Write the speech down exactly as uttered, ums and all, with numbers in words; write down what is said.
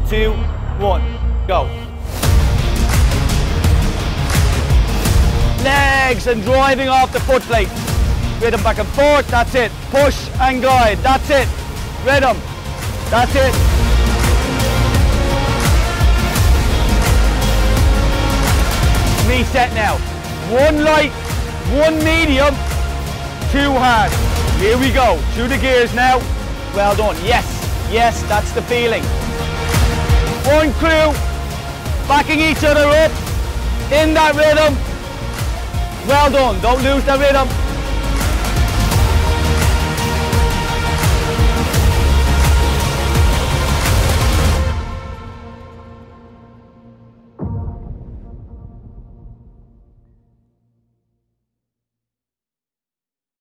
two, one, go. Legs and driving off the foot plate. Rhythm back and forth, that's it. Push and glide, that's it. Rhythm, that's it. Reset now. One light, one medium, two hard. Here we go, through the gears now. Well done, yes, yes, that's the feeling. One crew, backing each other up, in that rhythm. Well done, don't lose that rhythm.